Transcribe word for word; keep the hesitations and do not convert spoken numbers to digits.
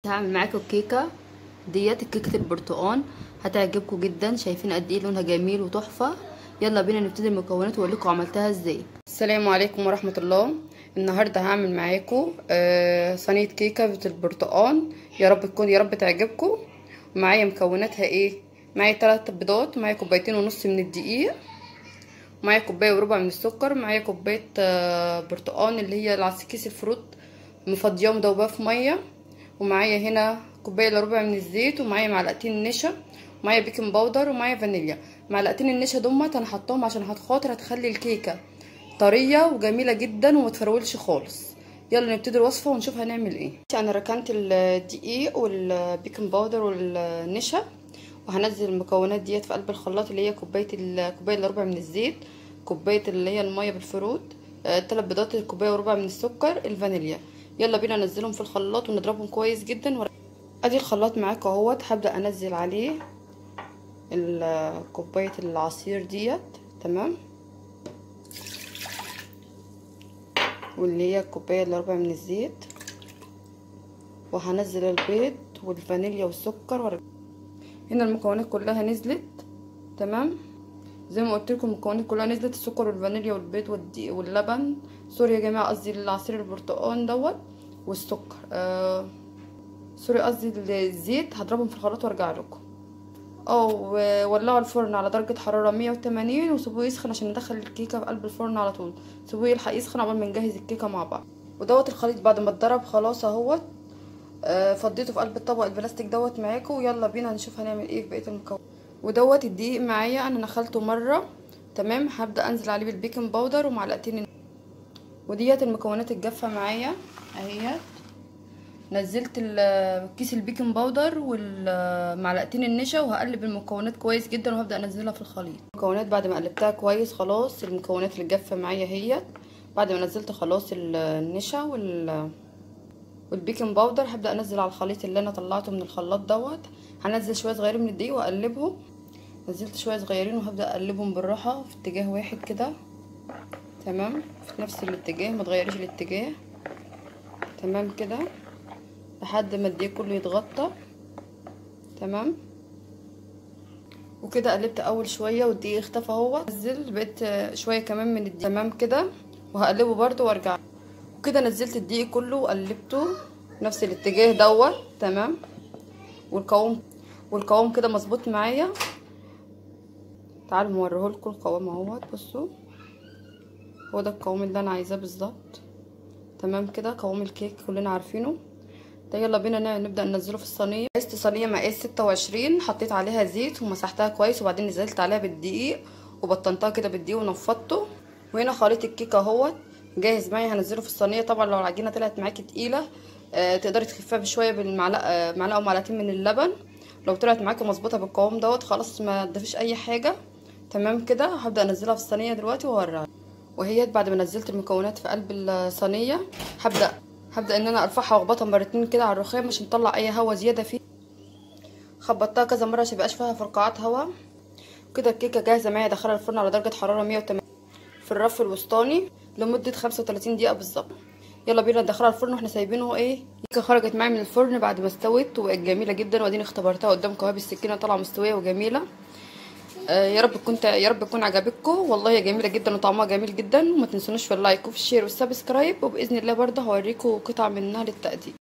هعمل معاكم الكيكه ديت كيكه البرتقال. هتعجبكم جدا، شايفين قد ايه لونها جميل وتحفه. يلا بينا نبتدي المكونات واقول عملتها ازاي. السلام عليكم ورحمه الله. النهارده هعمل معاكم آه صينيه كيكه البرتقال. يا رب تكون يا رب تعجبكم. معايا مكوناتها ايه؟ معايا ثلاث بيضات، معايا كوبايتين ونص من الدقيق، معايا كوبايه وربع من السكر، معايا كوبايه آه برتقال اللي هي العسكيس الفروت مفضيه ومدوباه في ميه، ومعايا هنا كوبايه الا ربع من الزيت، ومعايا معلقتين نشا، ومعايا بيكنج باودر، ومعايا فانيليا. معلقتين النشا دمت انا حطاهم عشان هتخاطر هتخلي الكيكه طريه وجميله جدا وما تفرولش خالص. يلا نبتدي الوصفه ونشوف هنعمل ايه. انا ركنت الدقيق والبيكنج باودر والنشا، وهنزل المكونات ديت في قلب الخلاط اللي هي كوبايه الكوبايه الا ربع من الزيت، كوبايه اللي هي الميه بالفروت، ثلاث بيضات، كوبايه وربع من السكر، الفانيليا. يلا بينا ننزلهم في الخلاط ونضربهم كويس جدا. ادي الخلاط معاك اهوت. هبدا انزل عليه كوبايه العصير ديت، تمام، واللي هي الكوبايه الا ربع من الزيت، وهنزل البيض والفانيليا والسكر ورق. هنا المكونات كلها نزلت، تمام، زي ما قلت لكم المكونات كلها نزلت، السكر والفانيليا والبيض والدقيق واللبن، سوري يا جماعه قصدي العصير البرتقال دوت والسكر، آه سوري قصدي الزيت. هضربهم في الخلاط وارجع لكم. او ولعوا الفرن على درجه حراره مية وتمانين وسيبوه يسخن عشان ندخل الكيكه في قلب الفرن على طول. سيبوه يلحق يسخن عقبال ما نجهز الكيكه مع بعض. ودوت الخليط بعد ما اتضرب خلاص اهوت، آه فضيته في قلب الطبق البلاستيك دوت معاكم. ويلا بينا نشوف هنعمل ايه في بقيه المكونات. ودوت الدقيق معايا انا نخلته مره، تمام. هبدا انزل عليه بالبيكنج باودر ومعلقتين، وديت المكونات الجافه معايا اهيت. نزلت كيس البيكنج باودر والمعلقتين النشا، وهقلب المكونات كويس جدا وهبدا انزلها في الخليط. المكونات بعد ما قلبتها كويس خلاص، المكونات اللي جافه معايا اهيت. بعد ما نزلت خلاص النشا وال والبيكنج باودر، هبدا انزل على الخليط اللي انا طلعته من الخلاط دوت. هنزل شويه صغيرين من الدقيق واقلبهم. نزلت شويه صغيرين وهبدا اقلبهم بالراحه في اتجاه واحد كده، تمام، في نفس الاتجاه، ما تغيريش الاتجاه، تمام كده، لحد ما الدقيق كله يتغطى، تمام. وكده قلبت اول شويه والدقيق اختفى اهو. نزل بقيت شويه كمان من الدقيق، تمام كده، وهقلبه برده وارجع. وكده نزلت الدقيق كله وقلبته نفس الاتجاه دوت، تمام. والقوام والقوام كده مظبوط معايا. تعالوا موريهولكم القوام اهوت. بصوا هو ده القوام اللي انا عايزاه بالظبط، تمام كده، قوام الكيك كلنا عارفينه ده. يلا بينا نبدا ننزله في الصينيه. قست صينيه مقاس ستة وعشرين، حطيت عليها زيت ومسحتها كويس، وبعدين نزلت عليها بالدقيق وبطنتها كده بالدقيق ونفضته. وهنا خليط الكيكه اهوت جاهز معايا. هنزله في الصينيه. طبعا لو العجينه طلعت معاكي تقيله آه تقدري تخفيها بشويه بالمعلقه، آه معلقه ومعلقتين من اللبن. لو طلعت معاكي مظبوطه بالقوام دوت خلاص ما تضيفيش اي حاجه، تمام كده. هبدا انزلها في الصينيه دلوقتي واوريها. وهي بعد ما نزلت المكونات في قلب الصينيه، هبدا هبدا ان انا ارفعها واخبطها مرتين كده على الرخام عشان نطلع اي هوا زياده فيه. خبطتها كذا مره عشان ميبقاش فيها فرقعات هوا. كده الكيكه جاهزه معايا. ادخلها الفرن على درجه حراره مية وتمانين في الرف الوسطاني لمده خمسة وتلاتين دقيقه بالظبط. يلا بينا ندخلها الفرن واحنا سايبينه. ايه، الكيكه خرجت معايا من الفرن بعد ما استوت وبقت جميله جدا، واديني اختبرتها قدامكم اهي بالسكينه طالعه مستويه وجميله. آه يا رب تكون يا رب تكون عجبتكم. والله هي جميله جدا وطعمها جميل جدا. وما تنسونوش في اللايك وفي الشير والسبسكرايب، وباذن الله برضه هوريكم قطع منها للتقديم.